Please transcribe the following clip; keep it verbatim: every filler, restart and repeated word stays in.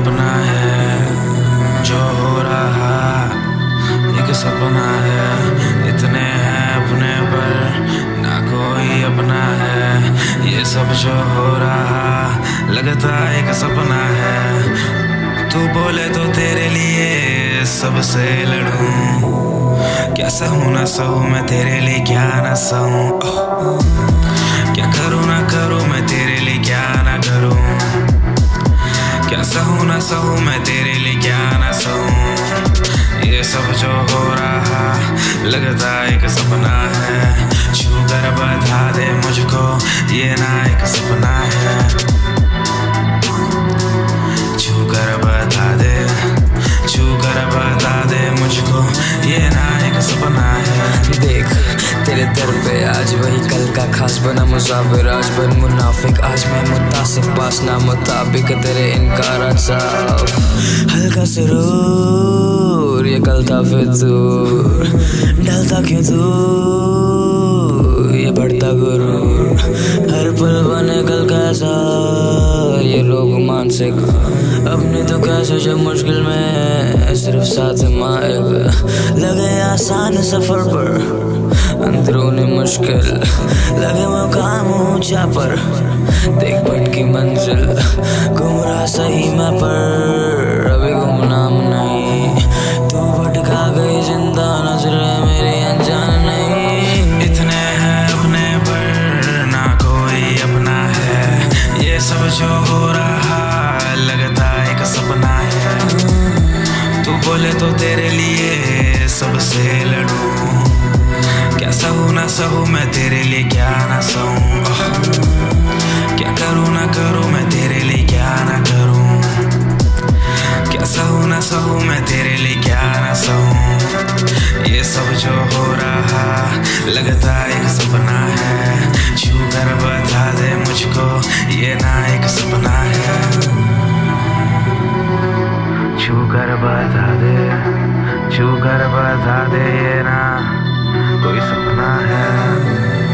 अपना है जो हो रहा, एक सपना है। इतने हैं अपने पर ना कोई अपना है, ये सब जो हो रहा लगता एक सपना है। तू बोले तो तेरे लिए सबसे लड़ूं, क्या सहूं ना सहूं मैं तेरे लिए, क्या ना सहूं। क्या करूं ना करूं मैं तेरे लिए, क्या ना करूं। क्या सहूं ना सहूं मैं तेरे लिए, क्या ना सहूं। ये सब जो हो रहा लगता एक सपना है। छू कर बता दे मुझको ये ना एक सपना है। छू कर बता दे, छू कर बता दे मुझको ये ना एक सपना है। देख तेरे दर पे आज वही कल का खास बना मुसाफिर, आज बन मुनाफिक। आज मैं मुतासिफ पास ना मुताबिक तेरे इनकार साफ। हल्का सुरूर ये कल था फिर दूर, ढलता क्यों तू ये बढ़ता गुरूर। हर पल बने कल कैसा ये लोग मानसिक, अपने तो कैसे जब मुश्किल में सिर्फ साथ माएगा। लगे आसान सफर पर अंदरूनी मुश्किल, लगे मुकाम ऊंचा पर देख भटकी मंजिल। गुमराह सही मैं पर अभी गुमनाम नहीं, तू भटका गई जिंदा नजरे मेरी अनजान नहीं। इतने हैं अपने पर ना कोई अपना है, ये सब जो हो रहा लगता एक सपना है। तू बोले तो तेरे लिए सबसे लड़ूं, क्या सहूं ना सहूं मैं तेरे लिए, क्या ना सहूं। क्या करूं ना करूं मैं तेरे लिए, क्या ना करूं। क्या सहूं ना सहूं मैं तेरे लिए, क्या ना सहूं। ये सब जो हो रहा लगता एक सपना है। छू कर बता दे मुझको ये ना एक सपना है। छू कर बता दे, छू कर बता दे ये ना कोई सपना है।